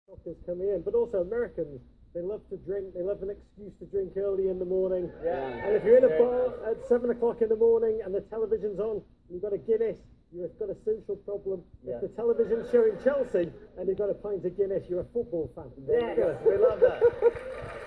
Doctors coming in, but also Americans. They love to drink. They love an excuse to drink early in the morning. Yeah. And if you're in a bar at 7 o'clock in the morning and the television's on, and you've got a Guinness, you've got a social problem. Yeah. If the television's showing Chelsea and you've got a pint of Guinness, you're a football fan. Yeah, we love that.